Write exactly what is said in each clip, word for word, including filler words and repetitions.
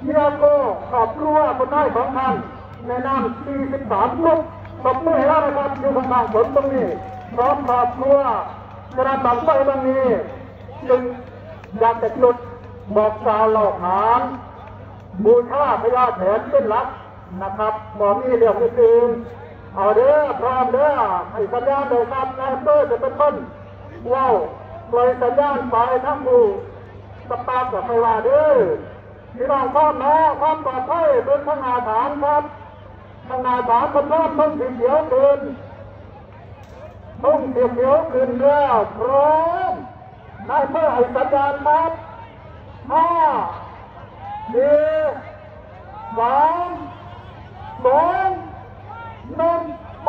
เฮียโกขอบครัวคนได้ของท่านในนามสี่สิบสามลูกตบมือให้เรานะครับอยู่ข้างๆผมตรงนี้พร้อมขอบครัวกระดับไฟตรงนี้จึงอยากจะจุดบอกกล่าวเหล่าขานบูชาพญาแถนเป็นหลักนะครับบ่มีเรื่องอื่นเอาเด้อพร้อมเด้อให้สัญญาณเลยครับนายเตอร์จะเป็นต้นว้าวปล่อยสัญญาณไปทั้งผู้สตาร์ทกับไม่ว่าเด้อพี่น้องพร้อมนะความปลอดภัยเป็นข้างหน้าฐานครับข้างหน้าฐานคนพร้อมต้องสีเขียวขึ้นต้องสีเขียวขึ้นแล้วพร้อมนายเตอร์ให้สัญญาณครับห้าสี่สามสองหนึ่งไป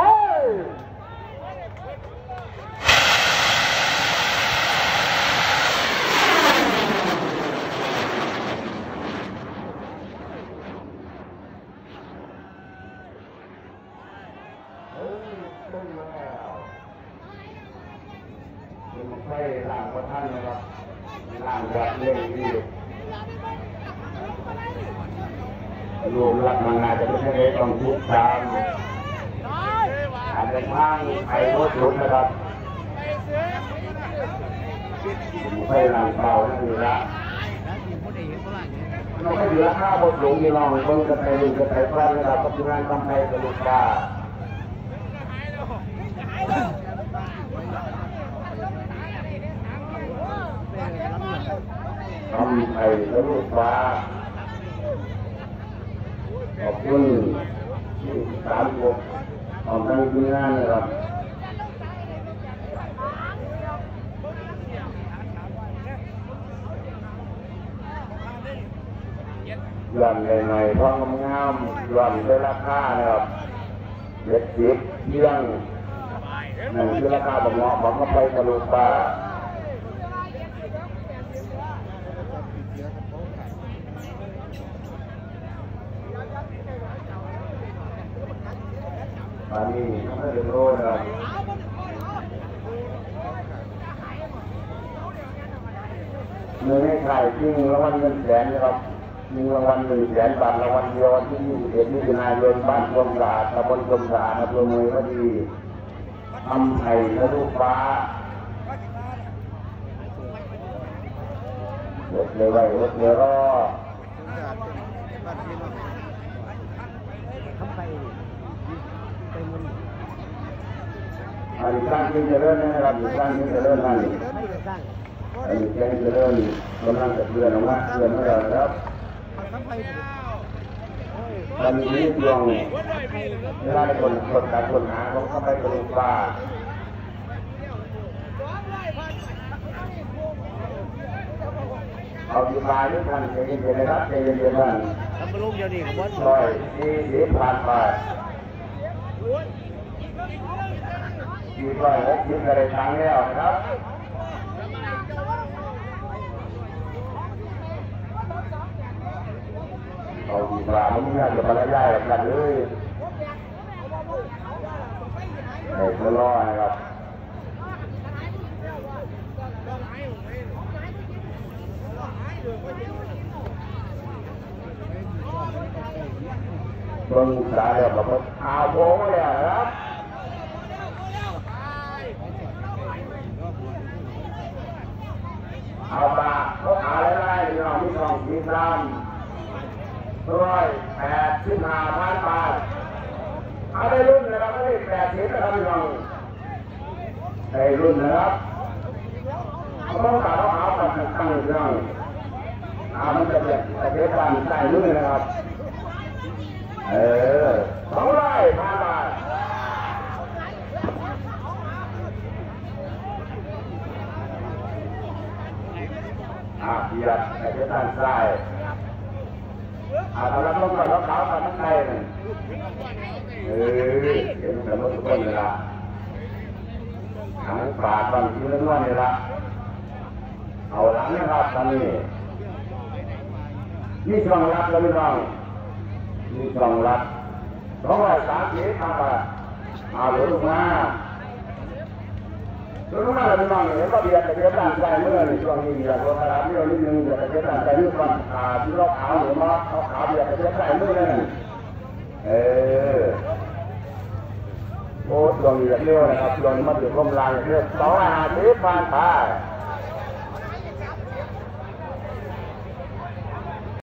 ให้หลังพระท่านนะครับหลังวัดเล่นที่รวมหลักมางานจะไม่ใช่เลยต้องทุกตามอาจจะทางไอ้รถหลุดนะครับให้หลังเบานั่นคือละเราไม่เหลือข้าวบดหลงมีลองบนกระไทยกระไทยพลาดนะครับก็คืองานทำไทยกระลุกตาทำไทยกระลุกฟ้าขอบคุณที่สามกบของทางทีมงานนะครับย่อนใหม่ๆพร้อมงามย่อนได้ราคานะครับเด็ดจิบเยี่ยงนั่นคือราคาผมเหมาะผมก็ไปกระลุกฟ้าตอนนี้ไม่ได้รู้นะครับเงินให้ใครจริงรางวัลเงินแสนนะครับจริงรางวัลหนึ่งแสนบาทรางวัลเดียวที่ยี่สิบเอ็ดมิถุนายนบ้านกรมสะอาดตำบลกรมสะอาดอำเภอเมืองพอดีทำไห่ทะลุฟ้าเด็กเลยไว้เด็กเลยรออันนี้สร้างขึ้นจะเริ่มนะครับสร้างขึ้นจะเริ่มนั่นอันนี้แกงจะเริ่มกำลังจะเลื่อนออกมาเลื่อนไม่ได้ครับตอนนี้ดวงเวลาคนคนการคนหาเขาเข้าไปกระลุกฟ้าเอาอยู่ปลายด้วยกันใจเย็นๆนะครับใจเย็นๆท่านลอยที่ดีผ่านไปอยู่ลอยหกยิ้มอะไรทางแล้วนะครับเอาอยู่ปลายไม่น่าจะบรรยายกันเลยเด็กก็รอนะครับเบิ่งสายแล้วแบบอาโบ้เลยนะครับเอาปลาเขาหาอะไรๆน้องที่สองที่สามร้อยแปดสิบห้าพันบาทเอาได้รุ่นนะครับไม่ได้แปดสิบนะครับพี่น้องได้รุ่นนะครับเขาต้องการเขาหาแบบตั้งๆพี่น้องอามันจะเป็นแต่เด็กบ้านใต้รุ่นนะครับเออสองร้อยพันบาทอาเพียรแต่เด็กบ้านใต้อาตอนนั้นต้องการเขาขาวกันทั้งใจเลยเออเห็นแต่รถทุกคนเลยละหางปากบางทีเรื่องว่านี่ละเอาหลังนะครับตอนนี้นี่ช่องรับแล้วไม่ต้องนี่ช่องรับสองร้อยสามสิบครับเอาหลุดมารู้ไหมล่ะพี่น้องเห็นว่าเบียร์จะเบียร์ต่างใจเมื่อในช่วงนี้อย่างตัวกระดาษที่เรานิดนึงจะเบียร์ต่างใจเมื่อวันอ่าที่เราขาวหรือมาเขาขาวเบียร์จะเบียร์ต่างเมื่อนั่นเออโอ้ช่วงนี้เร็วนะครับช่วงนี้มาถึงลมลายเรื่อยสองอาหารที่ผ่านไป